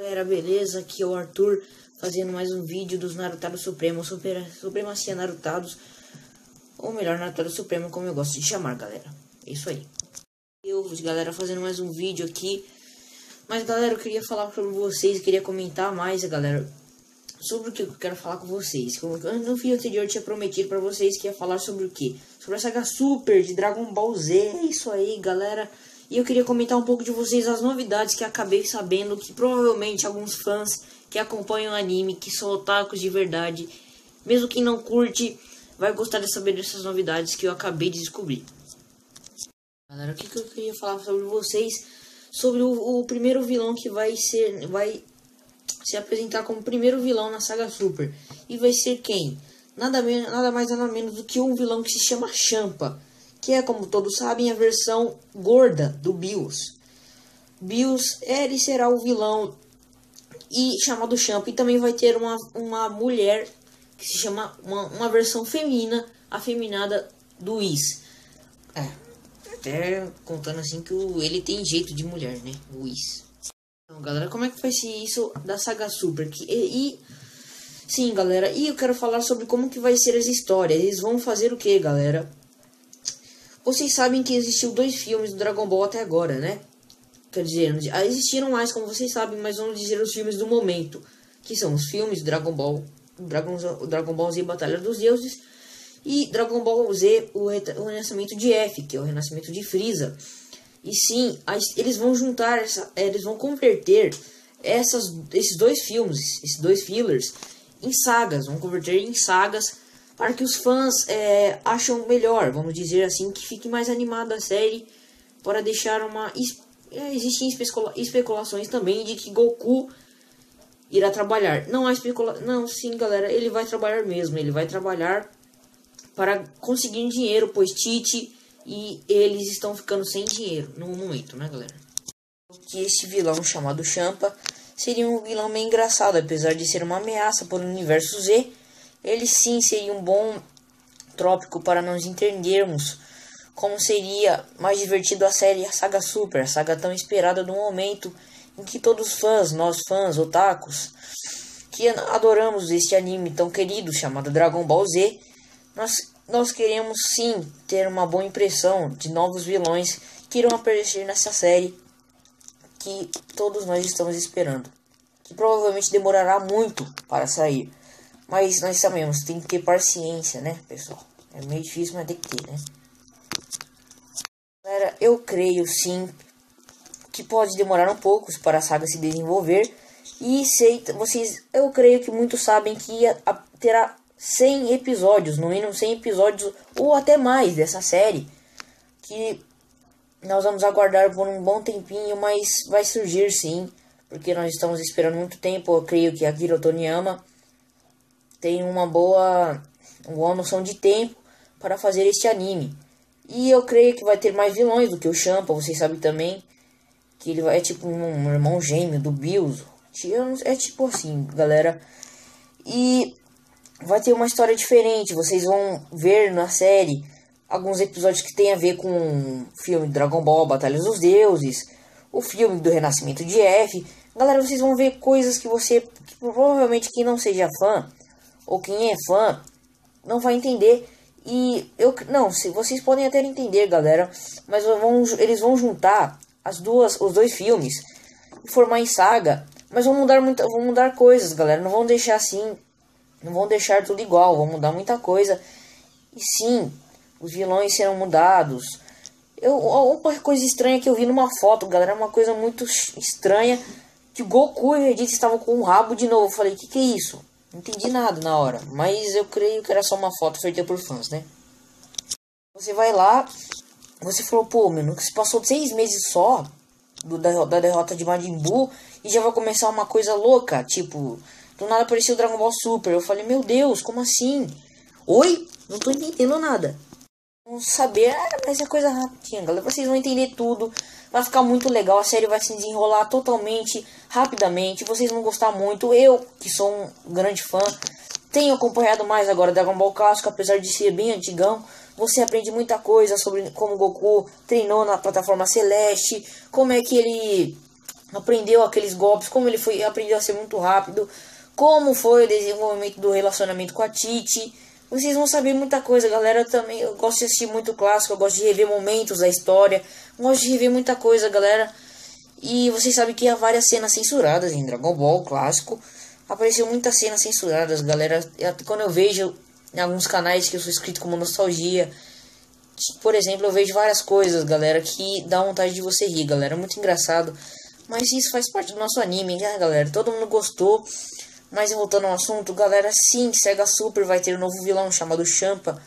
Galera, beleza? Aqui é o Arthur fazendo mais um vídeo dos Narutados Supremos, Supremacia Narutados, ou melhor, Narutados Supremo, como eu gosto de chamar, galera. É isso aí. Galera, fazendo mais um vídeo aqui. Mas, galera, eu queria falar sobre vocês, queria comentar mais, galera, sobre o que eu quero falar com vocês. No vídeo anterior eu tinha prometido pra vocês que ia falar sobre o que? Sobre a saga Super de Dragon Ball Z. É isso aí, galera. E eu queria comentar um pouco de vocês as novidades que acabei sabendo, que provavelmente alguns fãs que acompanham o anime, que são otakus de verdade, mesmo quem não curte, vai gostar de saber dessas novidades que eu acabei de descobrir. Galera, o que eu queria falar sobre vocês, sobre o primeiro vilão que vai se apresentar como primeiro vilão na saga Super. E vai ser quem? Nada mais nada menos do que um vilão que se chama Champa, que é, como todos sabem, a versão gorda do Bills. Bills, ele será o vilão e chamado Champa. E também vai ter uma mulher que se chama uma versão feminina, afeminada do Whis. Até contando assim que ele tem jeito de mulher, né? O Whis. Então, galera, como é que vai ser isso da saga Super? Sim, galera, e eu quero falar sobre como que vai ser as histórias. Eles vão fazer o que, galera? Vocês sabem que existiu 2 filmes do Dragon Ball até agora, né? Quer dizer, existiram mais, como vocês sabem, mas vamos dizer os filmes do momento, que são os filmes Dragon Ball Z Batalha dos Deuses e Dragon Ball Z o Renascimento de F, que é o Renascimento de Frieza. E sim, eles vão juntar, eles vão converter esses 2 filmes, esses 2 fillers, em sagas, vão converter em sagas para que os fãs acham melhor, vamos dizer assim, que fique mais animada a série, para deixar existem especulações também de que Goku irá trabalhar. Não, sim, galera, ele vai trabalhar mesmo, ele vai trabalhar para conseguir dinheiro, pois Tite e eles estão ficando sem dinheiro no momento, né, galera? Que esse vilão chamado Champa seria um vilão meio engraçado, apesar de ser uma ameaça para o universo Z. Ele sim seria um bom tópico para nós entendermos como seria mais divertido a série a saga Super, a saga tão esperada do momento em que todos os fãs, nós fãs, otakus, que adoramos este anime tão querido chamado Dragon Ball Z, nós queremos sim ter uma boa impressão de novos vilões que irão aparecer nessa série que todos nós estamos esperando, que provavelmente demorará muito para sair. Mas nós sabemos, tem que ter paciência, né, pessoal? É meio difícil, mas tem que ter, né? Galera, eu creio sim que pode demorar um pouco para a saga se desenvolver. E eu creio que muitos sabem que terá 100 episódios, no mínimo 100 episódios ou até mais dessa série. Que nós vamos aguardar por um bom tempinho, mas vai surgir sim. Porque nós estamos esperando muito tempo. Eu creio que Akira Toriyama tem uma boa noção de tempo para fazer este anime. E eu creio que vai ter mais vilões do que o Champa. Vocês sabem também que ele é tipo um irmão gêmeo do Bills. É tipo assim, galera. E vai ter uma história diferente. Vocês vão ver na série alguns episódios que tem a ver com o filme Dragon Ball Batalha dos Deuses, o filme do Renascimento de F. Galera, vocês vão ver coisas que provavelmente quem não seja fã ou quem é fã não vai entender. E se vocês podem até entender, galera, mas eles vão juntar os 2 filmes e formar em saga, mas vão mudar coisas, galera. Não vão deixar assim, não vão deixar tudo igual, vão mudar muita coisa. E sim, os vilões serão mudados. Uma coisa estranha que eu vi numa foto, galera, uma coisa muito estranha, que o Goku e o Vegeta estavam com o rabo de novo. Eu falei, que é isso? Não entendi nada na hora, mas eu creio que era só uma foto feita por fãs, né? Você vai lá, você falou, pô, mano, que se passou 6 meses só da derrota de Majin Buu e já vai começar uma coisa louca, tipo, do nada apareceu o Dragon Ball Super. Eu falei, meu Deus, como assim? Oi? Não tô entendendo nada. Vamos saber, mas é coisa rapidinha, galera. Vocês vão entender tudo. Vai ficar muito legal. A série vai se desenrolar totalmente, rapidamente. Vocês vão gostar muito. Eu, que sou um grande fã, tenho acompanhado mais agora Dragon Ball Clássico, apesar de ser bem antigão. Você aprende muita coisa sobre como o Goku treinou na plataforma Celeste, como é que ele aprendeu aqueles golpes, como ele aprendeu a ser muito rápido, como foi o desenvolvimento do relacionamento com a Titi. Vocês vão saber muita coisa, galera. Também eu gosto de assistir muito clássico, eu gosto de rever momentos da história, gosto de rever muita coisa, galera. E vocês sabem que há várias cenas censuradas em Dragon Ball clássico. Apareceu muitas cenas censuradas, galera. Quando eu vejo em alguns canais que eu sou inscrito como Nostalgia, por exemplo, eu vejo várias coisas, galera, que dá vontade de você rir, galera. É muito engraçado. Mas isso faz parte do nosso anime, né, galera? Todo mundo gostou. Mas voltando ao assunto, galera, sim, Sega Super vai ter um novo vilão chamado Champa.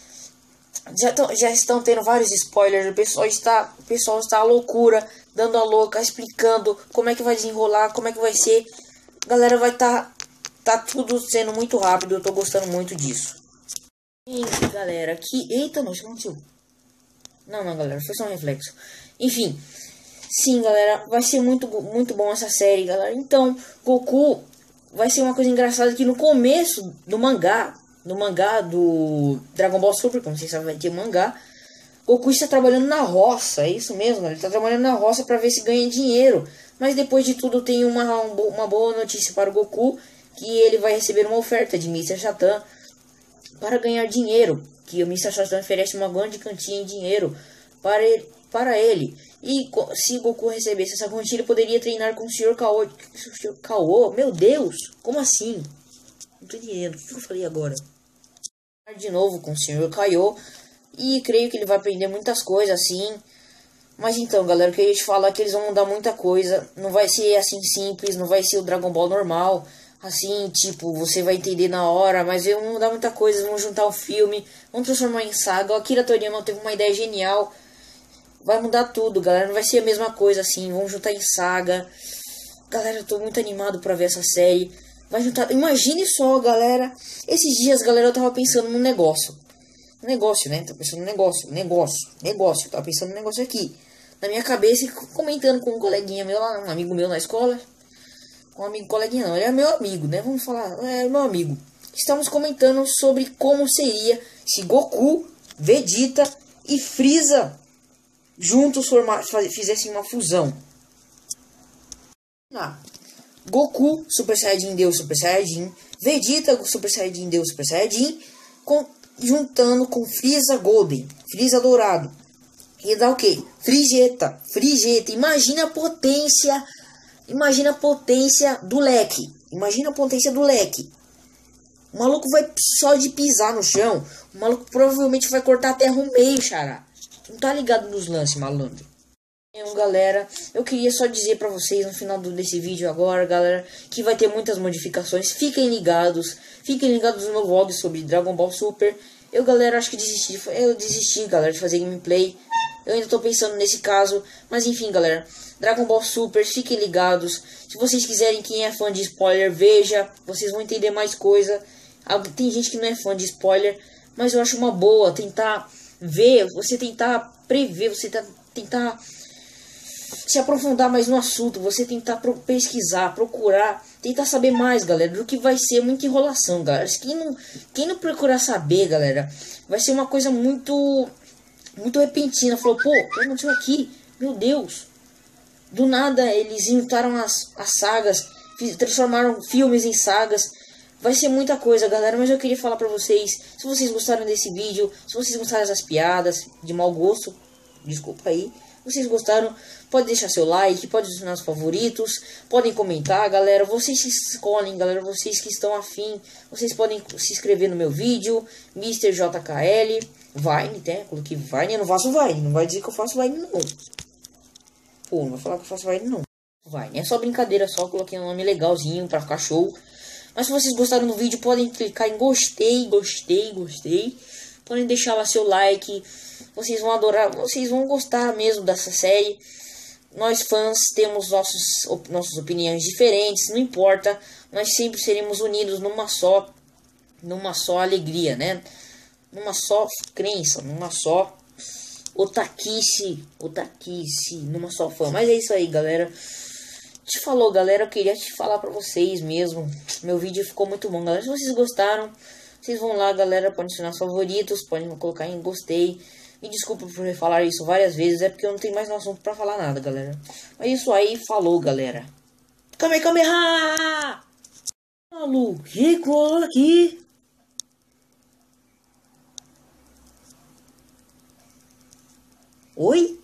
Já estão tendo vários spoilers. O pessoal está à loucura, dando a louca, explicando como é que vai desenrolar, como é que vai ser. Galera, vai tá tudo sendo muito rápido. Eu tô gostando muito disso. Enfim, galera, eita, não, isso aconteceu. Não, galera, foi só um reflexo. Enfim, sim, galera, vai ser muito bom essa série, galera. Então, Goku vai ser uma coisa engraçada que no começo do mangá do Dragon Ball Super, como vocês sabem, vai ter mangá. Goku está trabalhando na roça, é isso mesmo, galera. Ele está trabalhando na roça para ver se ganha dinheiro. Mas depois de tudo tem uma boa notícia para o Goku, que ele vai receber uma oferta de Mr. Satan para ganhar dinheiro, que o Mr. Satan oferece uma grande quantia em dinheiro para ele. E se Goku recebesse essa quantia, ele poderia treinar com o Sr. Kao. Meu Deus, como assim? Não tô entendendo, o que eu falei agora? De novo com o Sr. Kao, e creio que ele vai aprender muitas coisas assim. Mas então, galera, eu queria te falar que eles vão mudar muita coisa. Não vai ser assim simples, não vai ser o Dragon Ball normal. Assim, tipo, você vai entender na hora, mas vão mudar muita coisa. Vão juntar o filme, vão transformar em saga. O Akira Toriyama teve uma ideia genial. Vai mudar tudo, galera. Não vai ser a mesma coisa assim. Vão juntar em saga. Galera, eu tô muito animado pra ver essa série. Vai juntar. Imagine só, galera. Esses dias, galera, eu tava pensando num negócio. Negócio, né? Tô pensando no negócio. Tava pensando no negócio aqui. Na minha cabeça, comentando com um coleguinha meu lá, um amigo meu na escola. Um amigo, coleguinha não, ele é meu amigo, né? Vamos falar, é meu amigo. Estamos comentando sobre como seria se Goku, Vegeta e Frieza juntos fizessem uma fusão. Goku, Super Saiyajin Deus, Super Saiyajin. Vegeta, Super Saiyajin Deus, Super Saiyajin. Juntando com Frieza Golden, Frieza Dourado. E dá o que? Frigeta. Imagina a potência do leque. O maluco vai só de pisar no chão. O maluco provavelmente vai cortar a terra no meio, xará. Não tá ligado nos lances, malandro. Então, galera, eu queria só dizer pra vocês no final desse vídeo agora, galera, que vai ter muitas modificações. Fiquem ligados no meu vlog sobre Dragon Ball Super. Galera, acho que eu desisti, galera, de fazer gameplay. Eu ainda tô pensando nesse caso, mas enfim, galera, Dragon Ball Super, fiquem ligados. Se vocês quiserem, quem é fã de spoiler, veja, vocês vão entender mais coisa. Tem gente que não é fã de spoiler, mas eu acho uma boa tentar ver, você tentar prever, você tentar se aprofundar mais no assunto, você tentar pesquisar, procurar, tentar saber mais, galera, do que vai ser muita enrolação, galera. Quem não procurar saber, galera, vai ser uma coisa muito repentina. Falou, pô, o que aconteceu aqui? Meu Deus. Do nada eles juntaram as sagas, transformaram filmes em sagas. Vai ser muita coisa, galera, mas eu queria falar pra vocês, se vocês gostaram desse vídeo, se vocês gostaram das piadas de mau gosto, desculpa aí. Se vocês gostaram, pode deixar seu like, pode adicionar os favoritos, podem comentar, galera. Vocês se escolhem, galera, vocês que estão afim. Vocês podem se inscrever no meu vídeo, Mr. JKL, Vine, né? Coloquei Vine, eu não faço Vine, não vai dizer que eu faço Vine, não. Pô, não vai falar que eu faço Vine, não. Vine é só brincadeira, só coloquei um nome legalzinho pra ficar show. Mas se vocês gostaram do vídeo, podem clicar em gostei. Podem deixar lá seu like. Vocês vão adorar, vocês vão gostar mesmo dessa série. Nós fãs temos nossas opiniões diferentes, não importa. Nós sempre seremos unidos numa só alegria, né? Numa só crença, numa só otaquice, numa só fã. Mas é isso aí, galera. Te falou, galera, eu queria te falar pra vocês mesmo. Meu vídeo ficou muito bom, galera. Se vocês gostaram, vocês vão lá, galera, podem adicionar os favoritos, podem colocar em gostei. E desculpa por falar isso várias vezes, é porque eu não tenho mais um assunto pra falar nada, galera. Mas isso aí, falou, galera. Kamehameha! Malu, Rico aqui. Oi?